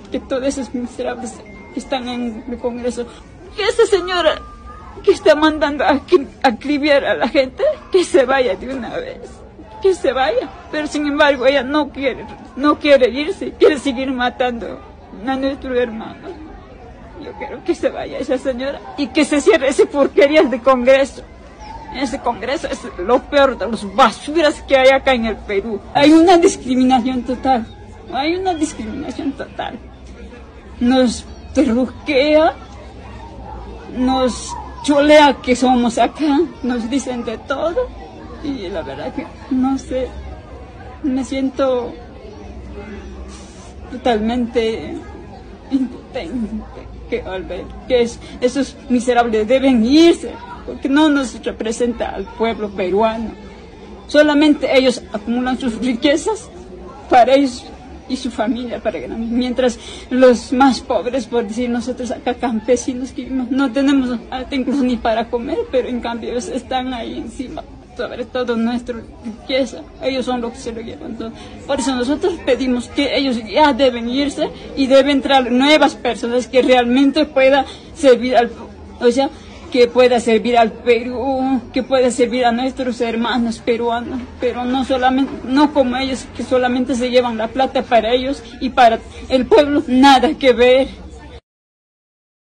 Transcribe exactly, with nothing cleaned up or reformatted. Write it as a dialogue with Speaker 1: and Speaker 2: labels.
Speaker 1: que todos esos miserables que están en el Congreso, que esa señora que está mandando a acribillar a la gente, que se vaya de una vez, que se vaya, pero sin embargo ella no quiere, no quiere irse, quiere seguir matando a nuestro hermano. Yo quiero que se vaya esa señora y que se cierre ese porquería de Congreso. Ese Congreso es lo peor de las basuras que hay acá en el Perú. Hay una discriminación total, hay una discriminación total. Nos terruquea, nos cholea que somos acá, nos dicen de todo. Y la verdad que, no sé, me siento totalmente impotente que al ver que es, esos miserables deben irse, porque no nos representa al pueblo peruano. Solamente ellos acumulan sus riquezas para ellos y su familia, para mientras los más pobres, por decir nosotros acá campesinos, que no tenemos incluso ni para comer, pero en cambio ellos están ahí encima, sobre todo nuestra riqueza, ellos son los que se lo llevan todo. Por eso nosotros pedimos que ellos ya deben irse y deben entrar nuevas personas que realmente puedan servir al, o sea, que pueda servir al Perú, que pueda servir a nuestros hermanos peruanos, pero no solamente, no como ellos que solamente se llevan la plata para ellos y para el pueblo nada que ver.